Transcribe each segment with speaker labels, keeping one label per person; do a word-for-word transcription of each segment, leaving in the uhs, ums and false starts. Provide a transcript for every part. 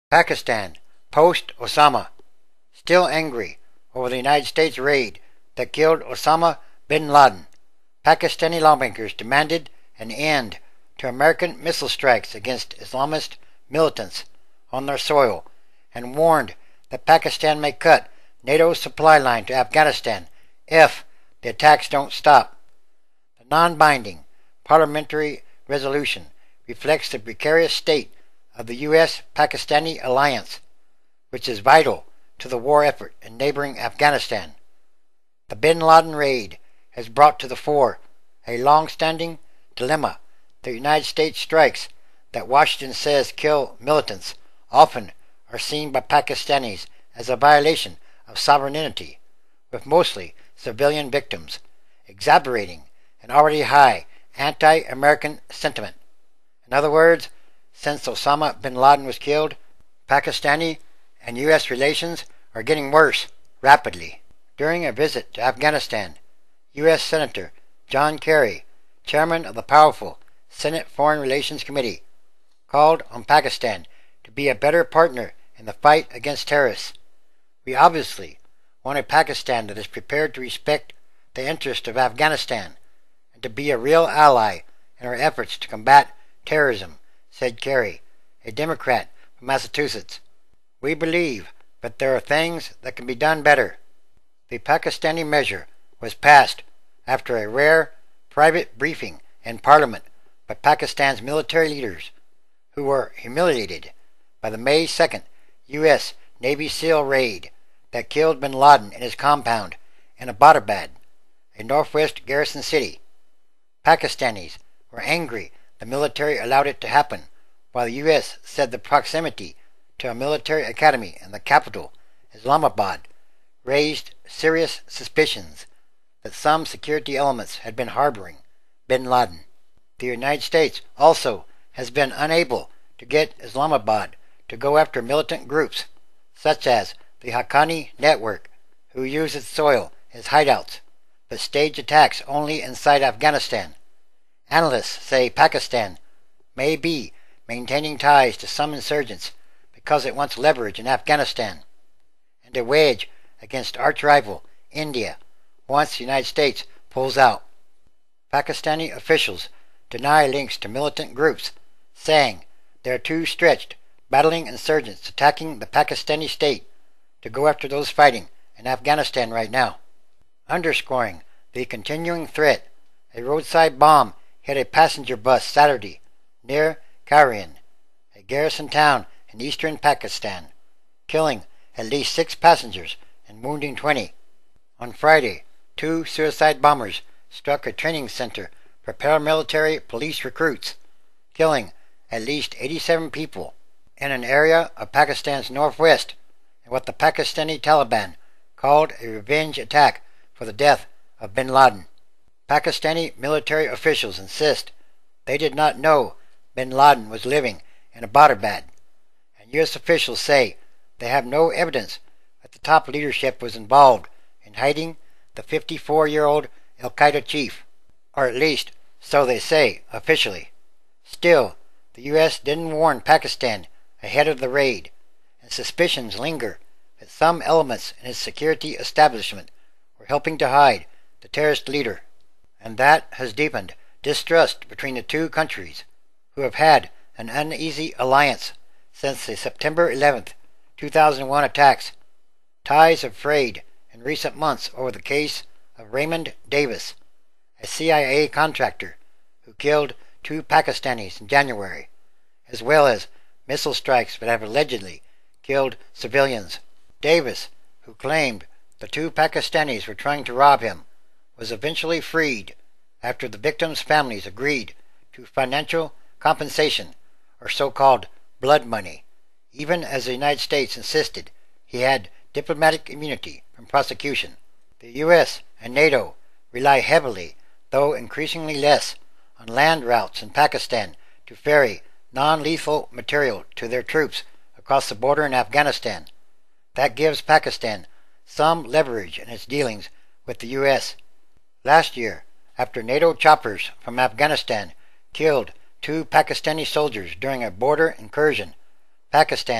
Speaker 1: Pakistan, post-Osama, still angry over the United States raid that killed Osama bin Laden. Pakistani lawmakers demanded an end to American missile strikes against Islamist militants on their soil and warned that Pakistan may cut NATO's supply line to Afghanistan if the attacks don't stop. The non-binding parliamentary resolution reflects the precarious state of the U S Pakistani alliance, which is vital to the war effort in neighboring Afghanistan. The bin Laden raid has brought to the fore a long-standing dilemma. The United States strikes that Washington says kill militants often are seen by Pakistanis as a violation of sovereignty, with mostly civilian victims, exacerbating an already high anti-American sentiment. In other words, since Osama bin Laden was killed, Pakistani and U S relations are getting worse rapidly. During a visit to Afghanistan, U S Senator John Kerry, chairman of the powerful Senate Foreign Relations Committee, called on Pakistan to be a better partner in the fight against terrorists. We obviously want a Pakistan that is prepared to respect the interests of Afghanistan and to be a real ally in our efforts to combat terrorism, said Kerry, a Democrat from Massachusetts. We believe that there are things that can be done better. The Pakistani measure was passed after a rare private briefing in Parliament by Pakistan's military leaders, who were humiliated by the May second U S Navy SEAL raid that killed bin Laden in his compound in Abbottabad, a northwest garrison city. Pakistanis were angry the military allowed it to happen, while the U S said the proximity to a military academy in the capital, Islamabad, raised serious suspicions that some security elements had been harboring bin Laden. The United States also has been unable to get Islamabad to go after militant groups, such as the Haqqani Network, who use its soil as hideouts, but stage attacks only inside Afghanistan. Analysts say Pakistan may be maintaining ties to some insurgents because it wants leverage in Afghanistan, and a wedge against arch-rival India once the United States pulls out. Pakistani officials deny links to militant groups, saying they are too stretched battling insurgents attacking the Pakistani state to go after those fighting in Afghanistan right now. Underscoring the continuing threat, a roadside bomb hit a passenger bus Saturday near Karian, a garrison town in eastern Pakistan, killing at least six passengers and wounding twenty. On Friday, two suicide bombers struck a training center for paramilitary police recruits, killing at least eighty-seven people in an area of Pakistan's northwest in what the Pakistani Taliban called a revenge attack for the death of bin Laden. Pakistani military officials insist they did not know bin Laden was living in Abbottabad, and U S officials say they have no evidence that the top leadership was involved in hiding the fifty-four-year-old al-Qaeda chief, or at least so they say officially. Still, the U S didn't warn Pakistan ahead of the raid, and suspicions linger that some elements in its security establishment were helping to hide the terrorist leader, and that has deepened distrust between the two countries, who have had an uneasy alliance since the September eleventh, two thousand one attacks. Ties have frayed in recent months over the case of Raymond Davis, a C I A contractor who killed two Pakistanis in January, as well as missile strikes that have allegedly killed civilians. Davis, who claimed the two Pakistanis were trying to rob him, was eventually freed after the victims' families agreed to financial compensation, or so-called blood money, even as the United States insisted he had diplomatic immunity from prosecution. The U S and NATO rely heavily, though increasingly less, on land routes in Pakistan to ferry non-lethal material to their troops across the border in Afghanistan. That gives Pakistan some leverage in its dealings with the U S. Last year, after NATO choppers from Afghanistan killed two Pakistani soldiers during a border incursion, Pakistan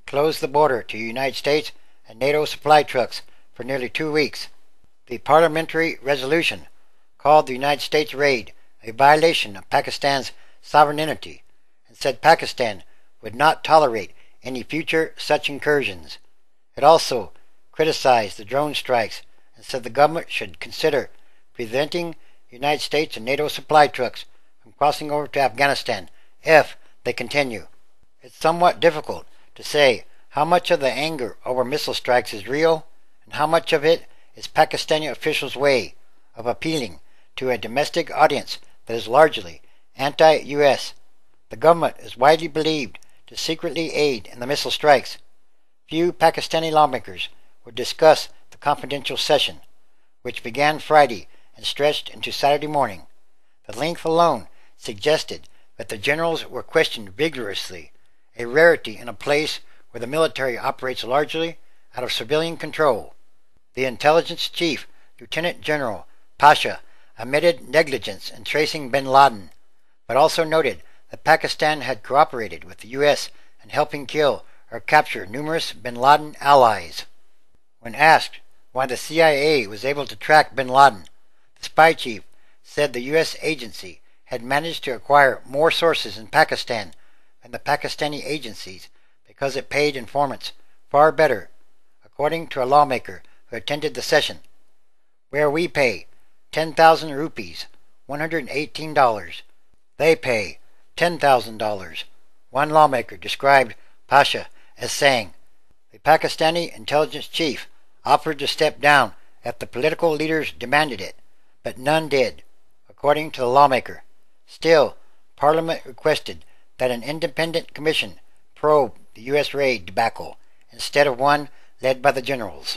Speaker 1: closed the border to United States and NATO supply trucks for nearly two weeks. The parliamentary resolution called the United States raid a violation of Pakistan's sovereignty and said Pakistan would not tolerate any future such incursions. It also criticized the drone strikes and said the government should consider preventing United States and NATO supply trucks from crossing over to Afghanistan if they continue. It's somewhat difficult to say how much of the anger over missile strikes is real and how much of it is Pakistani officials' way of appealing to a domestic audience that is largely anti-U S. The government is widely believed to secretly aid in the missile strikes. Few Pakistani lawmakers would discuss the confidential session, which began Friday and stretched into Saturday morning. The length alone suggested that the generals were questioned vigorously, a rarity in a place where the military operates largely out of civilian control. The intelligence chief, Lieutenant General Pasha, admitted negligence in tracing bin Laden, but also noted that Pakistan had cooperated with the U S in helping kill or capture numerous bin Laden allies. When asked why the C I A was able to track bin Laden, the spy chief said the U S agency had managed to acquire more sources in Pakistan than the Pakistani agencies because it paid informants far better, according to a lawmaker who attended the session. Where we pay ten thousand rupees, one hundred eighteen dollars, they pay ten thousand dollars. One lawmaker described Pasha as saying, the Pakistani intelligence chief offered to step down if the political leaders demanded it, but none did, according to the lawmaker. Still, Parliament requested that an independent commission probe the U S raid debacle instead of one led by the generals.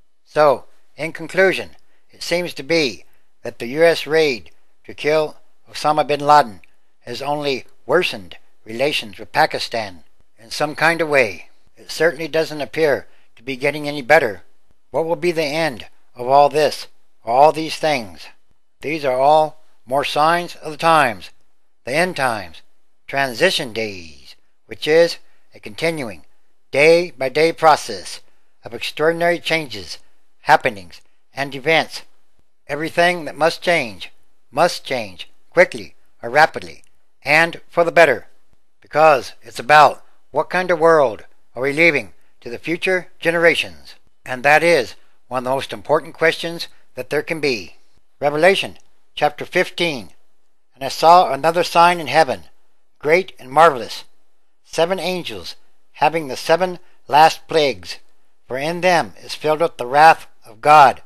Speaker 1: So, in conclusion, it seems to be that the U S raid to kill Osama bin Laden has only worsened relations with Pakistan in some kind of way. It certainly doesn't appear to be getting any better. What will be the end of all this, or all these things? These are all more signs of the times, the end times, transition days, which is a continuing, day-by-day process of extraordinary changes, happenings, and events. Everything that must change, must change, quickly or rapidly, and for the better, because it's about what kind of world are we leaving to the future generations, and that is one of the most important questions that there can be. Revelation chapter fifteen. And I saw another sign in heaven, great and marvelous, seven angels having the seven last plagues, for in them is filled up the wrath of God.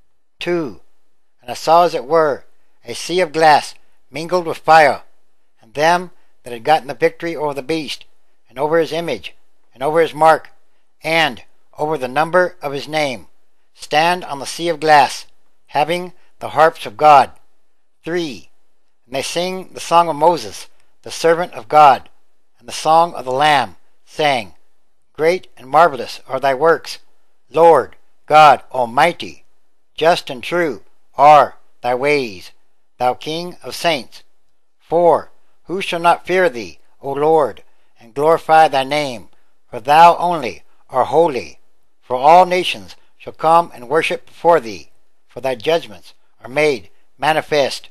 Speaker 1: Two. And I saw as it were a sea of glass mingled with fire, and them that had gotten the victory over the beast, and over his image, and over his mark, and over the number of his name, stand on the sea of glass, having the harps of God. Three. And they sing the song of Moses, the servant of God, and the song of the Lamb, saying, Great and marvelous are thy works, Lord God Almighty. Just and true are thy ways, thou King of saints. For who shall not fear thee, O Lord, and glorify thy name? For thou only art holy. For all nations shall come and worship before thee, for thy judgments are made manifest.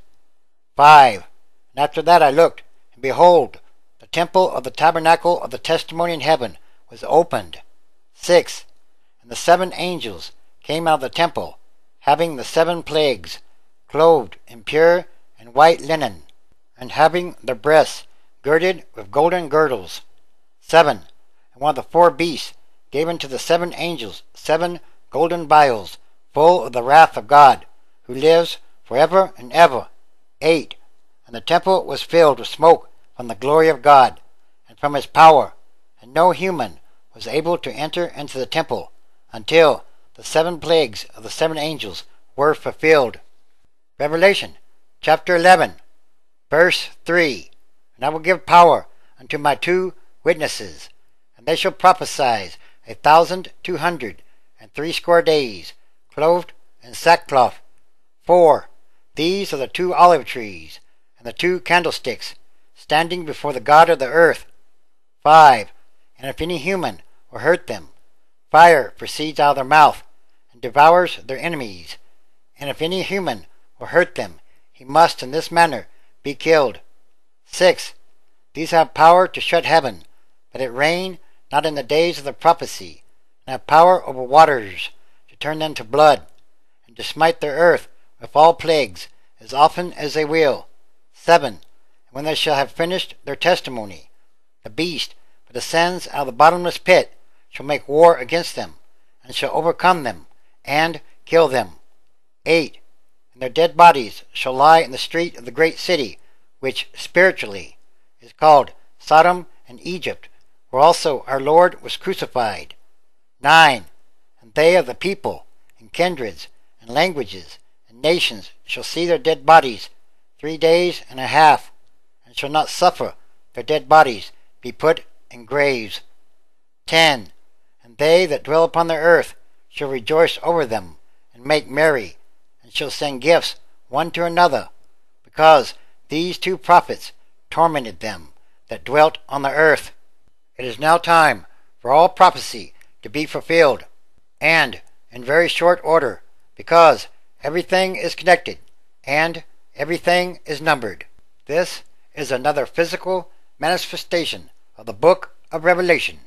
Speaker 1: Five. And after that I looked, and behold, the temple of the tabernacle of the testimony in heaven was opened. Six. And the seven angels came out of the temple, having the seven plagues, clothed in pure and white linen, and having their breasts girded with golden girdles. Seven. And one of the four beasts gave unto the seven angels seven golden vials, full of the wrath of God, who lives for ever and ever. Eight. And the temple was filled with smoke from the glory of God, and from his power, and no human was able to enter into the temple, until the seven plagues of the seven angels were fulfilled. Revelation chapter eleven, verse three. And I will give power unto my two witnesses, and they shall prophesy a thousand two hundred and threescore days, clothed in sackcloth. Four. These are the two olive trees, and the two candlesticks, standing before the God of the earth. Five. And if any human will hurt them. Fire proceeds out of their mouth and devours their enemies. And if any human will hurt them, he must in this manner be killed. Six. These have power to shut heaven, but it rain not in the days of the prophecy, and have power over waters to turn them to blood, and to smite the earth with all plagues as often as they will. Seven. And when they shall have finished their testimony, the beast that ascends out of the bottomless pit shall make war against them, and shall overcome them, and kill them. Eight. And their dead bodies shall lie in the street of the great city, which spiritually is called Sodom and Egypt, where also our Lord was crucified. Nine. And they of the people, and kindreds, and languages, and nations shall see their dead bodies three days and a half, and shall not suffer their dead bodies be put in graves. Ten. And they that dwell upon the earth shall rejoice over them, and make merry, and shall send gifts one to another, because these two prophets tormented them that dwelt on the earth. It is now time for all prophecy to be fulfilled, and in very short order, because everything is connected, and everything is numbered. This is another physical manifestation of the book of Revelation.